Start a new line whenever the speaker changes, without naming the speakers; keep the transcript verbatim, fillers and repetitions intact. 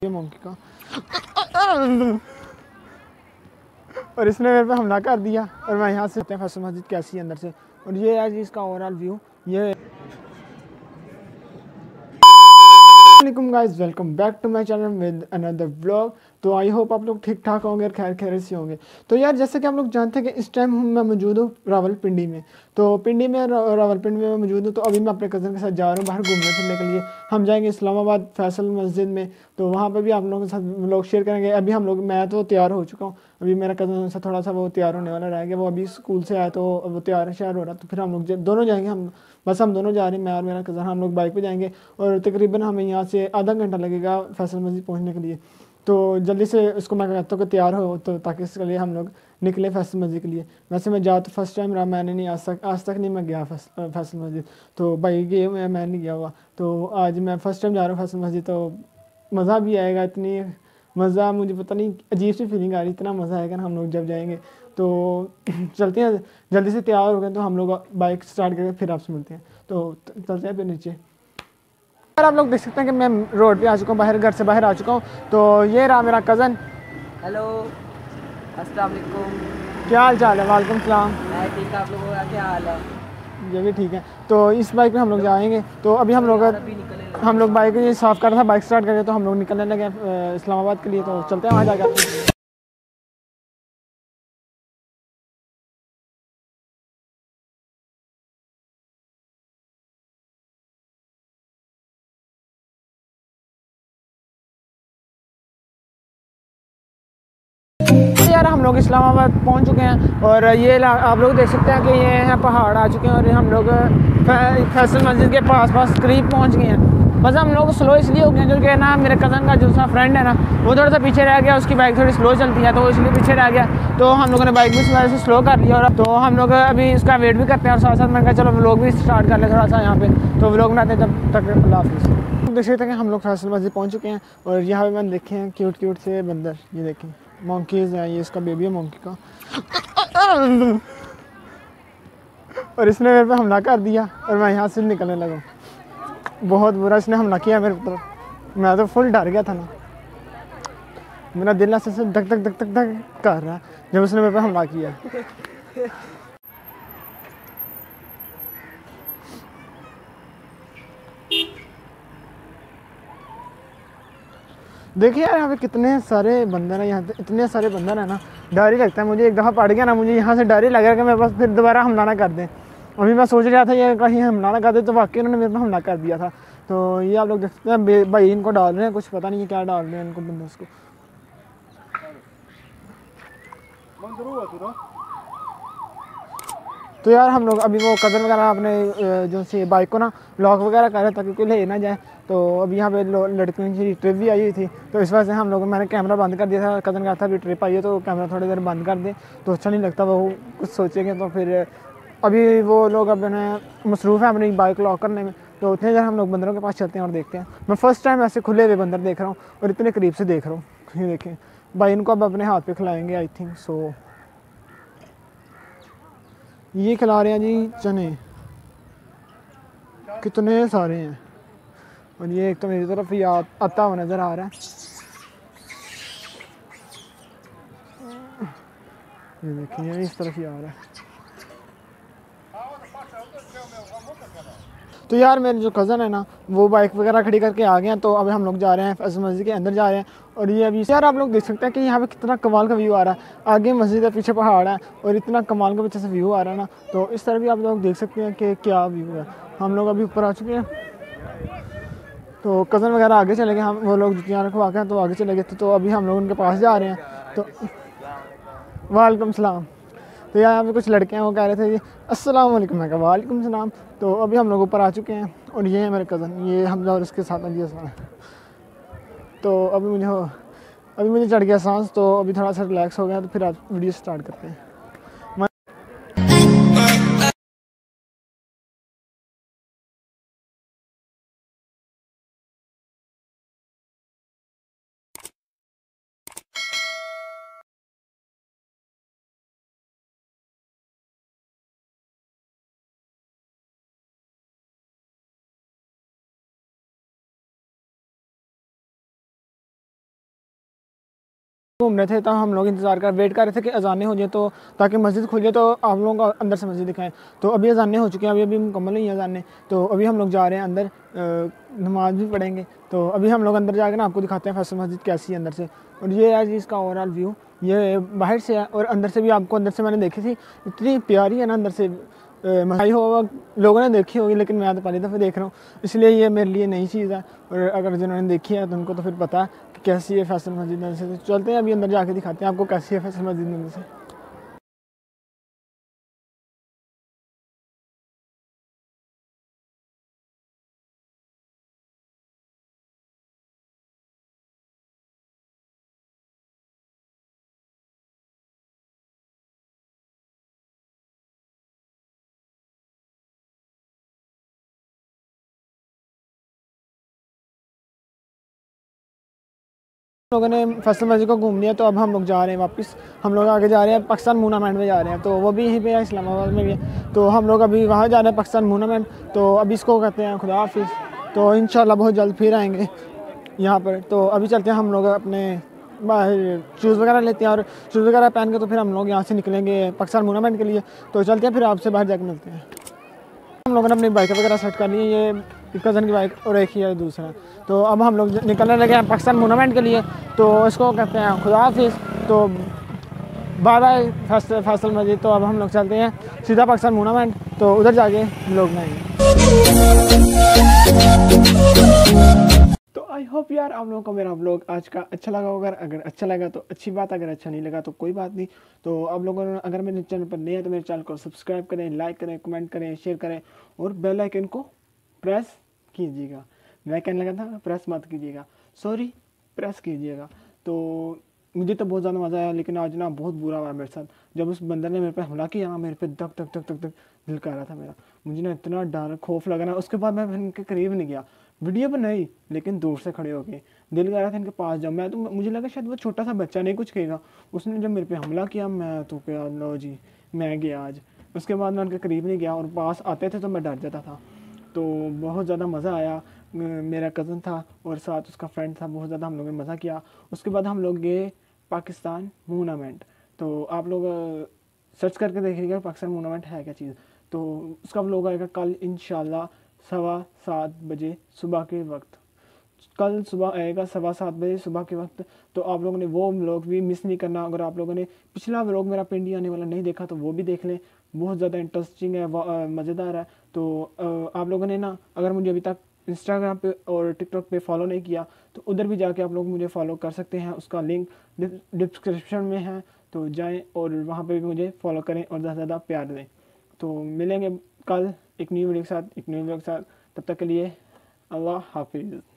Monkey का और इसने मेरे पे हमला कर दिया और मैं यहाँ से फैसल मस्जिद कैसी अंदर से। और ये है जी इसका ओवरऑल व्यू। ये वालेकुम guys, welcome back to my channel with another vlog. तो आई होप आप लोग ठीक ठाक होंगे और खैर खैर से होंगे। तो यार जैसे कि आप लोग जानते हैं कि इस टाइम मैं मौजूद हूँ रावलपिंडी में। तो पिंडी में रावलपिंडी में मौजूद हूँ। तो अभी मैं अपने कज़न के साथ जा रहा हूँ बाहर घूमने फिरने के लिए। हम जाएंगे इस्लामाबाद फैसल मस्जिद में। तो वहाँ पर भी आप लोगों के साथ लोग शेयर करेंगे। अभी हम लोग मैं तो तैयार हो चुका हूँ। अभी मेरा कज़न से थोड़ा सा वो तैयार होने वाला रह गया। वो अभी स्कूल से आया तो वो तैयार शायर हो रहा। तो फिर हम लोग दोनों जाएंगे। हम बस हम दोनों जा रहे हैं, मैं और मेरा कज़न। हम लोग बाइक पे जाएंगे और तकरीबन हमें यहाँ से आधा घंटा लगेगा फैसल मस्जिद पहुँचने के लिए। तो जल्दी से उसको मैं कहता हूँ कि तैयार हो तो ताकि इसके लिए हम लोग निकले फैसल मस्जिद के लिए। वैसे मैं जा तो फर्स्ट टाइम रहा, मैंने नहीं आज तक आज तक नहीं मैं गया फैसल मस्जिद। तो भाई गए हुए मैं नहीं गया हुआ। तो आज मैं फ़र्स्ट टाइम जा रहा हूँ फैसल मस्जिद। तो मज़ा भी आएगा, इतनी मज़ा मुझे पता नहीं अजीब सी फीलिंग आ रही, इतना मज़ा आएगा ना हम लोग जब जाएंगे। तो चलते हैं, जल्दी से तैयार हो गए तो हम लोग बाइक स्टार्ट करके फिर आपसे मिलते हैं। तो चलते हैं फिर नीचे। यार आप लोग देख सकते हैं कि मैं रोड पे आ चुका हूँ, बाहर घर से बाहर आ चुका हूँ। तो ये रहा मेरा कज़न।
हेलो, अस्सलाम वालेकुम।
क्या हाल चाल है? वालेकुम सलाम।
मैं ठीक, आप लोगों का क्या हाल है?
ये भी ठीक है। तो इस बाइक में हम लोग जाएंगे। तो अभी हम लोग हम लोग बाइक साफ़ कर रहा था, बाइक स्टार्ट करके तो हम लोग निकलने लगे इस्लामाबाद के लिए। तो चलते हैं वहाँ जाकर। यार हम लोग इस्लामाबाद पहुंच चुके हैं और ये आप लोग देख सकते हैं कि ये हैं पहाड़ आ चुके हैं और हम लोग फैसल मस्जिद के पास पास करीब पहुंच गए हैं। बस हम लोग स्लो इसलिए हो गए क्योंकि ना मेरे कज़न का दूसरा फ्रेंड है ना, वो थोड़ा सा पीछे रह गया। उसकी बाइक थोड़ी स्लो चलती है तो वो इसलिए पीछे रह गया। तो हम लोगों ने बाइक भी इस वजह से स्लो कर लिया। और तो हम लोग अभी इसका वेट भी करते हैं और साथ साथ मैंने कहा चलो व्लॉग भी स्टार्ट कर ले थोड़ा सा यहाँ पे। तो व्लॉग बनाते हैं जब तक। अल्लाह हाफिज़। देख सकते हैं कि हम लोग फैसल मस्जिद पहुँच चुके हैं और यहाँ पे मैंने देखे हैं क्यूट क्यूट से बंदर। ये देखें मंकीज़ हैं, ये इसका बेबी है मंकी का और इसने मेरे पे हमला कर दिया और मैं यहाँ से निकलने लगा। बहुत बुरा इसने हमला किया मेरे तरफ। मैं तो फुल डर गया था ना, मेरा दिल ऐसे से धक धक धक धक धक कर रहा जब उसने मेरे पे हमला किया। देखिए यार यहाँ पे कितने सारे बंदर हैं, यहाँ पे इतने सारे बंदर हैं ना, डर ही लगता है मुझे। एक दफ़ा पड़ गया ना, मुझे यहाँ से डर ही लग रहा है कि मेरे पास फिर दोबारा हमला ना कर दें। अभी मैं सोच रहा था ये कहीं हमला ना कर दे, तो वाकई उन्होंने मेरे पर हमला कर दिया था। तो ये आप लोग देखते हैं भाई इनको डाल रहे हैं, कुछ पता नहीं है क्या डाल रहे हैं इनको बंदों को। तो यार हम लोग अभी वो कज़न वगैरह अपने जो सी बाइक को ना लॉक वगैरह कर रहे ताकि कोई ले ना जाए। तो अभी यहाँ पे लड़कियों की ट्रिप भी आई हुई थी तो इस वजह से हम लोग मैंने कैमरा बंद कर दिया था। कज़न का था अभी ट्रिप आई है तो कैमरा थोड़ी देर बंद कर दे तो अच्छा नहीं लगता, वो कुछ सोचेंगे। तो फिर अभी वो लोग अपने मसरूफ़ हैं अपनी बाइक लॉक करने में। तो उतने देर हम लोग बंदरों के पास चलते हैं और देखते हैं। मैं फ़र्स्ट टाइम ऐसे खुले हुए बंदर देख रहा हूँ और इतने करीब से देख रहा हूँ। ये देखें भाई, इनको अब अपने हाथ पे खिलाएँगे आई थिंक सो। ये खिला रहे हैं जी चने, कितने सारे हैं। और ये एक तो मेरी तरफ ही आ, आता हुआ नज़र आ रहा है। ये देखिए इस तरफ ही आ रहा है। तो यार मेरे जो कज़न है ना वो बाइक वगैरह खड़ी करके आ गए हैं। तो अभी हम लोग जा रहे हैं फैसल मस्जिद के अंदर जा रहे हैं। और ये अभी यार आप लोग देख सकते हैं कि यहाँ पे कितना कमाल का व्यू आ रहा है। आगे मस्जिद है, पीछे पहाड़ है और इतना कमाल का पीछे से व्यू आ रहा है ना। तो इस तरह भी आप लोग देख सकते हैं कि क्या व्यू है। हम लोग अभी ऊपर आ चुके हैं। तो कज़न वगैरह आगे चले गए, हम वो लोग जुतियाँ रखवा के तो आगे चले गए थे। तो अभी हम लोग उनके पास जा रहे हैं। तो वालेकुम सलाम। तो यहाँ पे कुछ लड़के हैं वो कह रहे थे जी अस्सलाम वालेकुम, मैं कहा वालेकुम सलाम। तो अभी हम लोग ऊपर आ चुके हैं और ये है मेरे कज़न, ये हमजा और इसके साथ अजी हसन। तो अभी मुझे अभी मुझे चढ़ गया सांस। तो अभी थोड़ा सा रिलैक्स हो गया तो फिर आज वीडियो स्टार्ट करते हैं। घूम रहे थे तब हम लोग इंतज़ार कर वेट कर रहे थे कि अजानें हो जाए तो ताकि मस्जिद खुल जाए तो आप लोगों को अंदर से मस्जिद दिखाएं। तो अभी अजानें हो चुकी हैं, अभी अभी मुकम्मल हुई हैं अजानें, तो अभी हम लोग जा रहे हैं अंदर, नमाज भी पढ़ेंगे। तो अभी हम लोग अंदर जाकर ना आपको दिखाते हैं फैसल मस्जिद कैसी है अंदर से। और ये है जी इसका ओवरऑल व्यू, ये बाहर से है और अंदर से भी आपको, अंदर से मैंने देखी थी इतनी प्यारी है ना अंदर से, मसाई हो लोगों ने देखी होगी लेकिन मैं तो पहली दफ़ा देख रहा हूँ, इसलिए ये मेरे लिए नई चीज़ है। और अगर जिन्होंने देखी है तो उनको तो फिर पता है कि कैसी है फैसल मस्जिद अंदर से। तो चलते हैं अभी अंदर जाके दिखाते हैं आपको कैसी है फैसल मस्जिद अंदर से। लोगों ने फैसल मस्जिद को घूम लिया तो अब हम लोग जा रहे हैं वापस, हम लोग आगे जा रहे हैं पाकिस्तान मूनामेंट में जा रहे हैं, तो वो भी यहीं पे है इस्लामाबाद में भी है। तो हम लोग अभी वहाँ जा रहे हैं पाकिस्तान मूनामेंट, तो अभी इसको कहते हैं खुदा हाफिज़। तो इंशाल्लाह बहुत जल्द फिर आएंगे यहाँ पर। तो अभी चलते हैं हम लोग अपने बाहर शूज़ वगैरह लेते हैं और शूज़ वगैरह पहन के तो फिर हम लोग यहाँ से निकलेंगे पाकिस्तान मूनामेंट के लिए। तो चलते हैं फिर आपसे बाहर जाकर मिलते हैं। हम लोगों ने अपनी बाइक वगैरह सेट कर ली है, ये कज़न की बाइक और एक ही है दूसरा। तो अब हम लोग निकलने लगे हैं पाकिस्तान मूनामेंट के लिए, तो इसको कहते हैं खुदा हाफिज़। तो बाय बाय फैसल फैसल मस्जिद। तो अब हम लोग चलते हैं सीधा पाकिस्तान मूनामेंट, तो उधर जाके लोग नहीं। तो आई होप यार आप लोगों को मेरा व्लॉग आज का अच्छा लगा होगा। अगर अच्छा लगा तो अच्छी बात, अगर अच्छा नहीं लगा तो कोई बात नहीं। तो आप लोगों ने अगर मेरे चैनल पर नए हैं तो मेरे चैनल को सब्सक्राइब करें, लाइक करें, कमेंट करें, शेयर करें और बेल आइकन को प्रेस कीजिएगा। मैं कहने लगा था प्रेस मत कीजिएगा, सॉरी प्रेस कीजिएगा। तो मुझे तो बहुत ज़्यादा मज़ा आया, लेकिन आज ना बहुत बुरा हुआ मेरे साथ। जब उस बंदर ने मेरे पे हमला किया ना, मेरे पे धक धक धक धक धक दिल कर रहा था मेरा, मुझे ना इतना डर खौफ लगा ना। उसके बाद मैं इनके करीब नहीं गया, वीडियो बनाई लेकिन दूर से खड़े होके, दिल कर रहा था इनके पास जाऊँ मैं। तो मुझे लगा शायद वो छोटा सा बच्चा नहीं कुछ कहेगा। उसने जब मेरे पे हमला किया मैं तो क्या लो जी मैं गया आज। उसके बाद मैं उनके करीब नहीं गया और पास आते थे तो मैं डर जाता था। तो बहुत ज़्यादा मज़ा आया। मेरा कज़न था और साथ उसका फ्रेंड था, बहुत ज़्यादा हम लोगों ने मज़ा किया। उसके बाद हम लोग गए पाकिस्तान मूनामेंट। तो आप लोग सर्च करके देखिएगा पाकिस्तान मूनामेंट है क्या चीज़। तो उसका व्लॉग आएगा कल इंशाल्लाह सवा सात बजे सुबह के वक्त। कल सुबह आएगा सवा सात बजे सुबह के वक्त। तो आप लोगों ने वो व्लॉग भी मिस नहीं करना। अगर आप लोगों ने पिछला व्लॉग मेरा पिंडी आने वाला नहीं देखा तो वो भी देख लें, बहुत ज़्यादा इंटरेस्टिंग है, मज़ेदार है। तो आप लोगों ने ना अगर मुझे अभी तक इंस्टाग्राम पे और टिकटॉक पे फॉलो नहीं किया तो उधर भी जाके आप लोग मुझे फॉलो कर सकते हैं, उसका लिंक डिस्क्रिप्शन में है। तो जाएं और वहाँ पे भी मुझे फॉलो करें और ज़्यादा से ज़्यादा प्यार दें। तो मिलेंगे कल एक न्यू वीडियो के साथ, एक न्यू वीडियो के साथ। तब तक के लिए अल्लाह हाफिज़।